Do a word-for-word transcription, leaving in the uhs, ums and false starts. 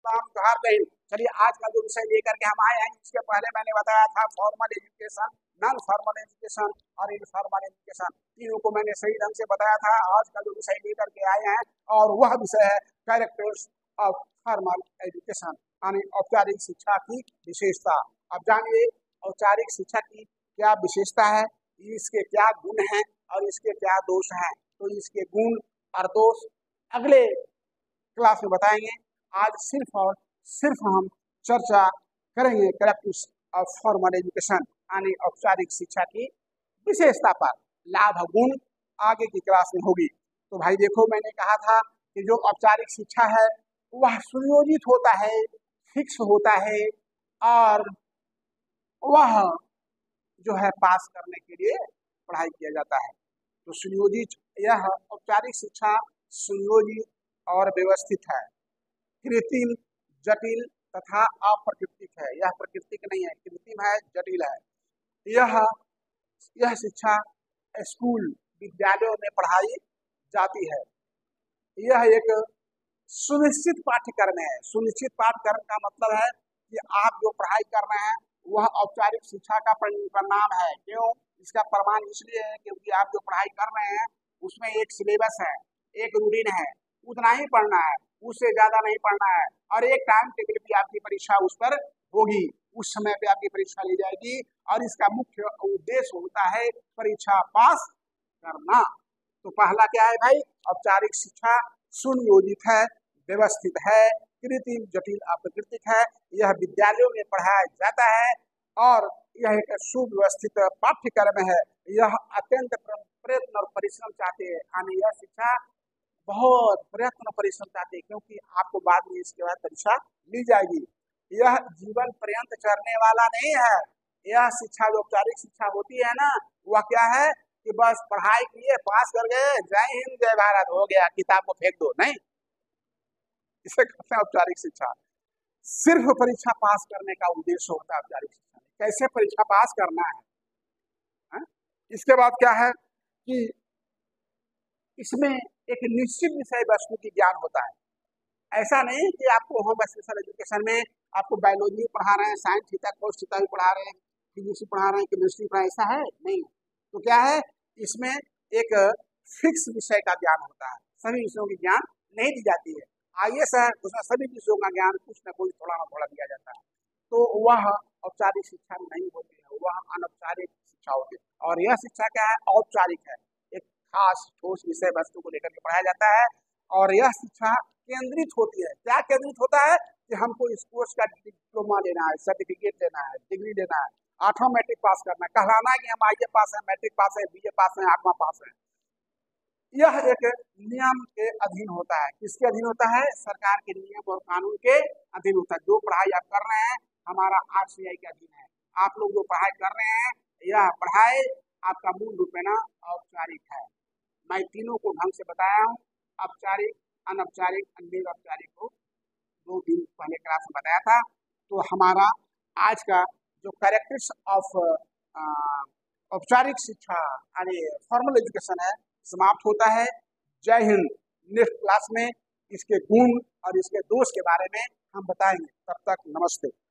नाम जोहार जय हिंद। चलिए आज का जो विषय लेकर के हम आए हैं, इसके पहले मैंने बताया था formal education, non formal education और इनफॉर्मल एजुकेशन, तीनों को मैंने सही ढंग से बताया था। आज का जो विषय लेकर के आए हैं और वह विषय है कैरेक्टर्स ऑफ फॉर्मल एजुकेशन, यानी औपचारिक शिक्षा की विशेषता। अब जानिए औपचारिक शिक्षा की क्या विशेषता है, इसके क्या गुण हैं और इसके क्या दोष हैं। तो इसके गुण और दोष अगले क्लास में बताएंगे। आज सिर्फ और सिर्फ हम चर्चा करेंगे कैरेक्टर्स ऑफ फॉर्मल एजुकेशन, यानी औपचारिक शिक्षा की विशेषता पर। लाभ गुण आगे की क्लास में होगी। तो भाई देखो, मैंने कहा था कि जो औपचारिक शिक्षा है वह सुनियोजित होता है, फिक्स होता है और वह जो है पास करने के लिए पढ़ाई किया जाता है। तो सुनियोजित, यह औपचारिक शिक्षा सुनियोजित और व्यवस्थित है, कृत्रिम, जटिल तथा अप्राकृतिक है। यह प्राकृतिक नहीं है, कृत्रिम है, जटिल है। यह यह शिक्षा स्कूल विद्यालयों में पढ़ाई जाती है। यह एक सुनिश्चित पाठ्यक्रम है। सुनिश्चित पाठ्यक्रम का मतलब है कि आप जो पढ़ाई कर रहे हैं वह औपचारिक शिक्षा का परिणाम है। क्यों? इसका प्रमाण इसलिए है क्योंकि आप जो पढ़ाई कर रहे हैं उसमें एक सिलेबस है, एक रूटीन है, उतना ही पढ़ना है, उससे ज्यादा नहीं पढ़ना है, और एक टाइम टेबल भी आपकी परीक्षा उस पर होगी, उस समय पे आपकी परीक्षा ली जाएगी और इसका मुख्य उद्देश्य होता है परीक्षा पास करना। तो पहला क्या है भाई? औपचारिक शिक्षा सुनियोजित है, व्यवस्थित है, कृत्रिम, जटिल, अप्राकृतिक है। यह विद्यालयों में पढ़ाया जाता है और यह एक सुव्यवस्थित पाठ्यक्रम है। यह अत्यंत प्रयत्न और परिश्रम चाहते हैं, यानी यह शिक्षा बहुत प्रयत्न और परिश्रम चाहते हैं क्योंकि आपको बाद में इसके बाद परीक्षा ली जाएगी। यह जीवन पर्यंत चलने वाला नहीं है। यह शिक्षा जो औपचारिक शिक्षा होती है ना, वह क्या है कि बस पढ़ाई किए, पास कर गए, जय हिंद जय भारत, हो गया, किताब को फेंक दो, नहीं। इसे कहते हैं औपचारिक शिक्षा। सिर्फ परीक्षा पास करने का उद्देश्य होता है औपचारिक शिक्षा में, कैसे परीक्षा पास करना है, है? इसके बाद क्या है कि इसमें एक निश्चित विषय वस्तु की ज्ञान होता है। ऐसा नहीं कि आपको होम स्पेशल एजुकेशन में आपको बायोलॉजी पढ़ा रहे हैं, साइंस थीटा कोस थीटा भी पढ़ा रहे हैं, फिजिक्स पढ़ा रहे हैं, केमिस्ट्री पढ़ा, ऐसा है नहीं। तो क्या है, इसमें एक फिक्स विषय का ज्ञान होता है, सभी विषयों की ज्ञान नहीं दी जाती है। आई एस है, उसमें सभी विषयों का ज्ञान कुछ न कुछ थोड़ा ना थोड़ा दिया जाता है। तो वह औपचारिक शिक्षा नहीं होती है, वह अनौपचारिक शिक्षा होती है। और यह शिक्षा क्या है? औपचारिक है, एक खास ठोस विषय वस्तु को लेकर के पढ़ाया जाता है। और यह शिक्षा केंद्रित होती है। क्या केंद्रित होता है कि हमको इस कोर्स का डिप्लोमा लेना है, सर्टिफिकेट लेना है, डिग्री लेना है, आठवां मैट्रिक पास करना है, कहलाना है कि हम आई ए पास है, मैट्रिक पास है, बी ए पास है, आठवां पास है। यह एक नियम के अधीन होता है। किसके अधीन होता है? सरकार के नियम और कानून के अधीन होता है। जो पढ़ाई आप कर रहे हैं हमारा आर सी आई के अधीन है। आप लोग जो पढ़ाई कर रहे हैं, यह पढ़ाई आपका मूल रूप में औपचारिक है। मैं तीनों को ढंग से बताया हूँ, औपचारिक, अनौपचारिक, अनिर्औपचारिक को दो दिन पहले क्लास में बताया था। तो हमारा आज का जो कैरेक्टर्स ऑफ औपचारिक शिक्षा यानी फॉर्मल एजुकेशन है समाप्त होता है। जय हिंद। नेक्स्ट क्लास में इसके गुण और इसके दोष के बारे में हम बताएंगे। तब तक नमस्ते।